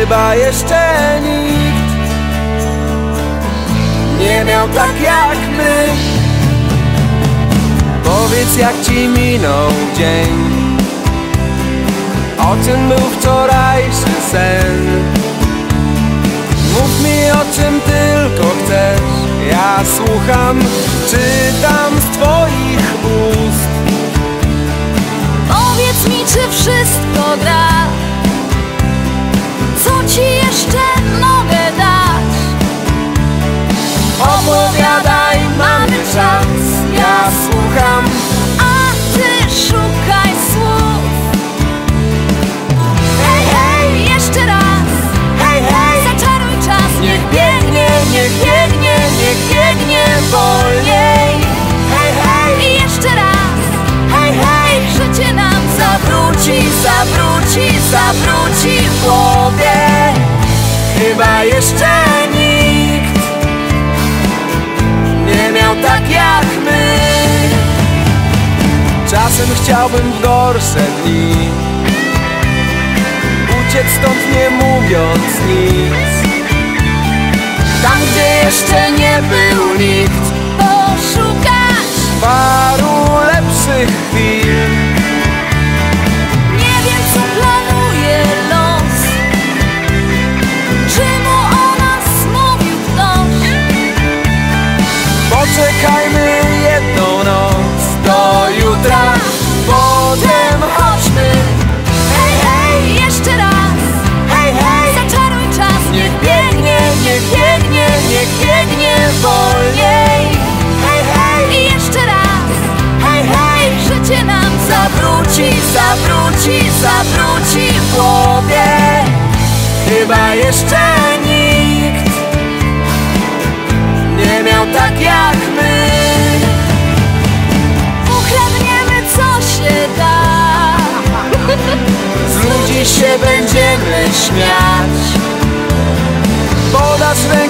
chyba jeszcze nikt nie miał tak jak my. Powiedz, jak ci minął dzień, o czym był wczorajszy sen. Mów mi, o czym tylko chcesz, ja słucham, czytam z twoich ust. Powiedz mi, czy wszystko gra, co ci jeszcze mogę dać? Opowiadaj, mamy czas, ja słucham, a ty szukaj słów. Hej, hej, jeszcze raz, hej, hej, zaczaruj czas. niech biegnie, niech biegnie, niech biegnie wolniej. Hej, hej, I jeszcze raz, hej, hej, życie nam zawróci, zawróci, zawróci w głowie. Chyba jeszcze nikt nie miał tak jak my. Czasem chciałbym w gorsze dni uciec stąd, nie mówiąc nic. Tam, gdzie jeszcze nie był nikt, poszukać paru lepszych chwil. Nie wiem, co planuje los, czy mu o nas mówił ktoś. Poczekajmy jedną noc do jutra, potem chodźmy. Hej, hej, jeszcze raz, Hej, hej, zaczaruj czas. niech biegnie, niech biegnie, niech biegnie wolniej. Hej, hej, I jeszcze raz, hej, hej, życie nam zawróci, zawróci, zawróci w głowie. Chyba jeszcze nikt nie miał tak jak my. ukradniemy, co się da. Z ludzi się będziemy śmiać. Podasz rękę